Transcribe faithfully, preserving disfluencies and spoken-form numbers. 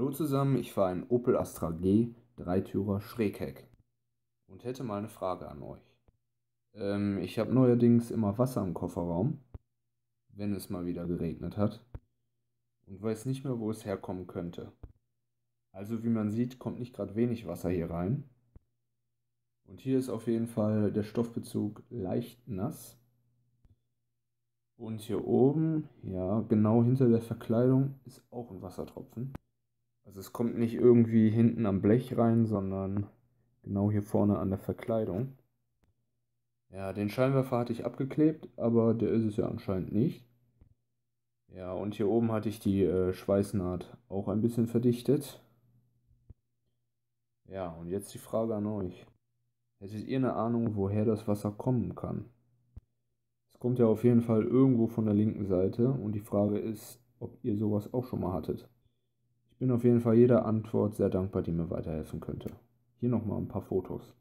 Hallo zusammen, ich fahre einen Opel Astra G, Dreitürer Schrägheck und hätte mal eine Frage an euch. Ähm, ich habe neuerdings immer Wasser im Kofferraum, wenn es mal wieder geregnet hat und weiß nicht mehr, wo es herkommen könnte. Also wie man sieht, kommt nicht gerade wenig Wasser hier rein. Und hier ist auf jeden Fall der Stoffbezug leicht nass. Und hier oben, ja, genau hinter der Verkleidung ist auch ein Wassertropfen. Also es kommt nicht irgendwie hinten am Blech rein, sondern genau hier vorne an der Verkleidung. Ja, den Scheinwerfer hatte ich abgeklebt, aber der ist es ja anscheinend nicht. Ja, und hier oben hatte ich die äh, Schweißnaht auch ein bisschen verdichtet. Ja, und jetzt die Frage an euch. Hättet ihr eine Ahnung, woher das Wasser kommen kann? Es kommt ja auf jeden Fall irgendwo von der linken Seite und die Frage ist, ob ihr sowas auch schon mal hattet. Ich bin auf jeden Fall jeder Antwort sehr dankbar, die mir weiterhelfen könnte. Hier nochmal ein paar Fotos.